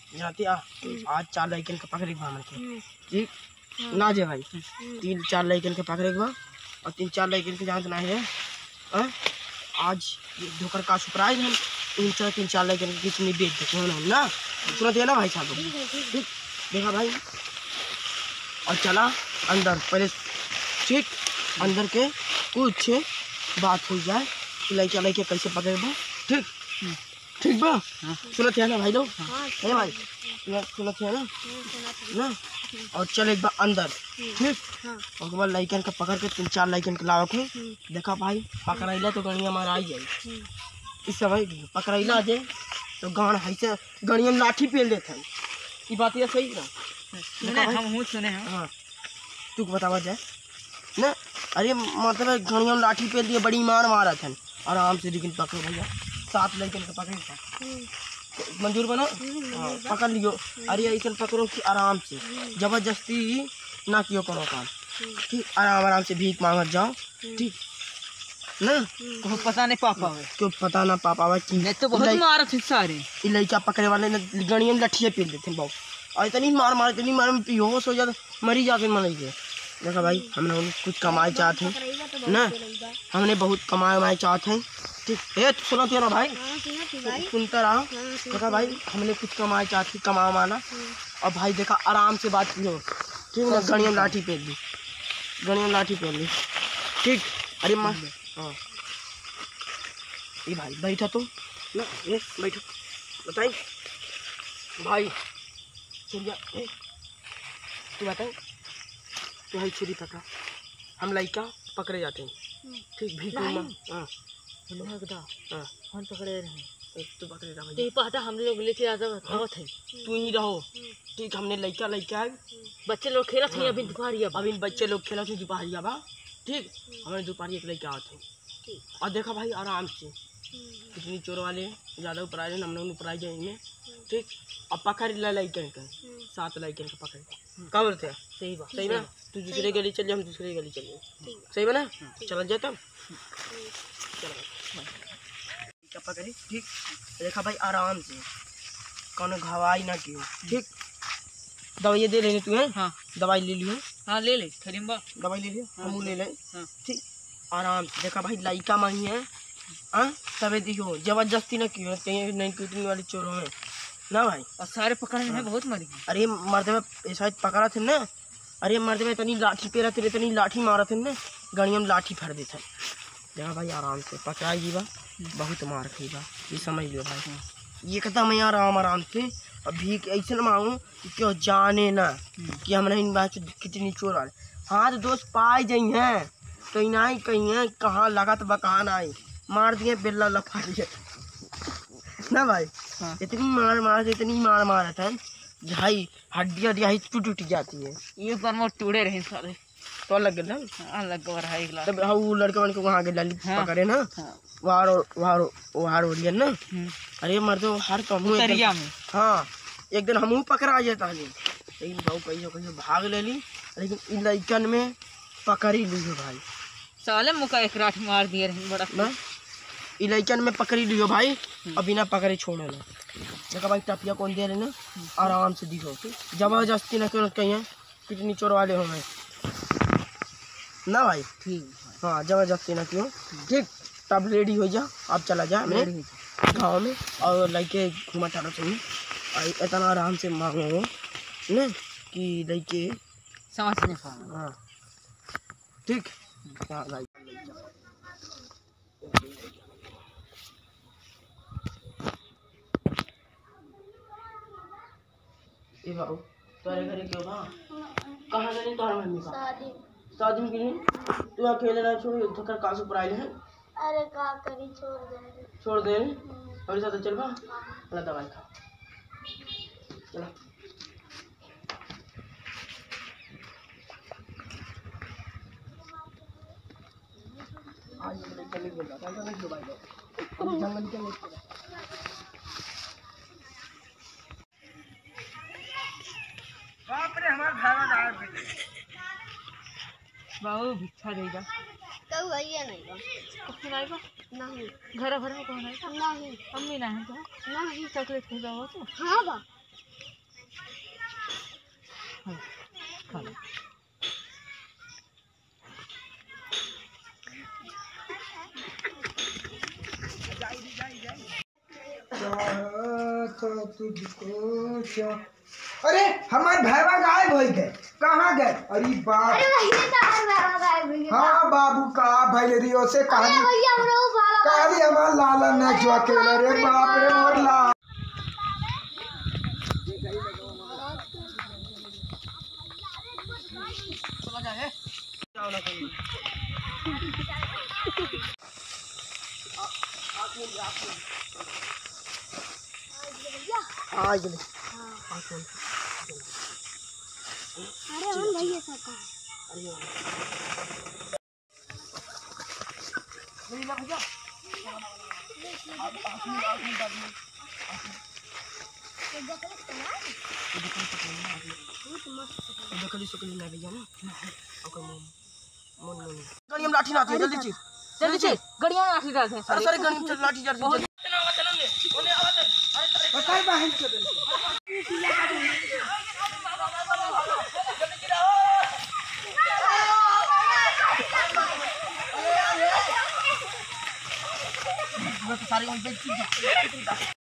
जाती आ आज 4 लड़कन के पकड़े के हमन के ठीक ना जे भाई 3-4 लड़कन के पकड़े के और 3-4 लड़कन के जान नहीं है हां आज धोकर का सरप्राइज है 3-4 लड़कन के कितनी बेच देते हैं हम ना तुरंत है ना भाई साहब ठीक देखा भाई और चला अंदर पहले ठीक अंदर के कुछ बात हो जाए लड़का लड़के कैसे पकड़े ठीक ठीक बा सुनत है ना भाई लोग है भाई सुनत है ना और चल एक बार अंदर ठीक और बाद लड़कन का पकड़ के 3-4 लड़कन के लावक है देखा भाई पकड़ैला तो गणिया मार आई जाए इस समय पकड़ैला जे तो गान है से गणिया में लाठी पेल देते हैं ये बात ये सही ना सुने हम सुने हैं हां तू बतावा जाए ना अरे मतलब गणिया में लाठी पेल दिए बड़ी मार मारा था आराम से लेकिन पकड़ो भैया 7 लड़कन के पकड़े था मंजूर बना पकड़ लियो अरे ऐसा पकड़ो कि आराम से जबरदस्ती ना कियो कोनो काम ठीक आराम से भीख मांगत जाओ ठीक ना को पता नहीं पापा क्यों पता ना पापा कि नहीं तो बहुत मारत है सारे ये लड़का पकड़े वाले ने गणिया में लठिया पेल देते बहुत और इतनी मार में बेहोश हो जाते मरी जाते मर गए देखा भाई हमने कुछ कमाई चाहते हैं ना हमने बहुत कमाई चाहते हैं ठीक है तो सुना थे ना भाई सुनता रहा देखा भाई हमने कुछ कमाई चाहते कमा माना और भाई देखा आराम से बात की हो ठीक ना गणिया में लाठी पेल दी गणिया में लाठी पेल दी ठीक अरे माँ हाँ ये भाई बैठा तुम ना ये बैठो बताई भाई सुनिया तू बताई तो भाई छुरी पकड़ा हम लड़का पकड़े जाते हैं ठीक भी हाँ कौन पकड़े रहे तो पकड़े रहा भाई पता हम लोग लेके आजा आवत है तू ही रहो ठीक हमने लड़का बच्चे लोग खेला थे अभी दोपहरिया अभी बच्चे लोग खेला थे दोपहरिया बा ठीक हमें दोपहरिया के लड़का आते हैं और देखा भाई आराम से कितनी चोर वाले ज़्यादा प्राइज है हम लोग प्राइज है इनमें ठीक अब पकड़ ला लड़कन के 7 लड़कन के पकड़ कहाँ बोलते हैं सही ना तू दूसरे गली चलिए हम दूसरे गली चलिए सही बना चल जाता क्या पकड़ी ठीक देखा भाई आराम से कौन घवाई ना क्यों ठीक दवाई दे लेने तू है हाँ दवाई ले लियो हाँ ले ले खरीम्बा दवाई ले लियो हम ले लें ठीक आराम से देखा भाई लड़का माही है हाँ तबे दिखो जबरदस्ती ना क्यों कहीं नहीं पीटने वाली चोरों में ना भाई और सारे पकड़ने में बहुत मरी अरे मर्द में शायद पकड़ा थे ना अरे मर्द में इतनी लाठी पेरा थे इतनी लाठी मारा थे ना गणिया में लाठी फर देते देखा भाई आराम से पकड़ाई जी बा बहुत मार खाई बा ये समझ लो भाई ये कहता मैं आराम से अभी ऐसे ना मांगू कि क्यों जाने ना कि हम नहीं बात कितनी चोर वाले हाँ तो दोस्त पाए जाइ हैं कहीं ना कहीं है कहाँ लगा तो कहाँ ना आई मार दिए बिल्ला लफा दिए ना भाई इतनी मार मारा था भाई हड्डियाँ ही टूट जाती है ये बार में टूटे रहे सारे तो लग गया ना लग रहा है इगला तब वो लड़के मन को वहाँ के लाली पकड़े ना वार हो लिया ना अरे मर दो हर तो में हाँ एक दिन हम पकड़ा जाता है लेकिन भाव कहीं भाग ले ली लेकिन इन लड़कन में पकड़ ही ली भाई साले मुका एक राठ मार दिए रहे बड़ा ना इलाइकन में पकड़ी लियो भाई और बिना पकड़े छोड़े ना देखा भाई टपिया कौन दे रहे ना आराम से दिखो जबरदस्ती ना करो कहीं कितनी चोर वाले हो मैं ना भाई ठीक हाँ जबरदस्ती ना क्यों ठीक तब रेडी हो जा अब चला जा मैं गाँव में और लड़के घुमा टाटा चाहिए और इतना आराम से मांगो ना कि लड़के समझ नहीं पा हाँ ठीक हाँ भाई ये बाबू तुम्हारे घर क्यों बा कहाँ गए तुम्हारे मम्मी का शादी में गई तू अकेले ना छोड़ धक्का कासू पराई है अरे का करी छोड़ दे हमारे साथ चल बा वाला दवाई खा चला आज चले बोल रहा था नहीं भाई जंगल के बाप रे हमार घर में बाबू भिक्षा देगा तो आइए नहीं कौन आएगा नहीं घर भर में कौन आएगा नहीं अम्मी ना है तो नहीं चॉकलेट खिलाओ तो हाँ बा खा लो। तुझको क्या। अरे हमारे भैया गायब हो गए, कहाँ गए? अरे बाप, हाँ बाबू का भैया रियो से कहानी कहानी हमारा लाला ने जो अकेले रे बाप रे मोर ला। आज ले अरे हम भैया साथ देखली सकली ना भैया ना ओकर मन मन मन गणी हम लाठी ना आती है, जल्दी चीज जल्दी चल, गड़िया में लाठी डाल दे अरे सारे गणी चल लाठी जल्दी जल्दी ओने आवत अरे बताई बहन के सारे उन पे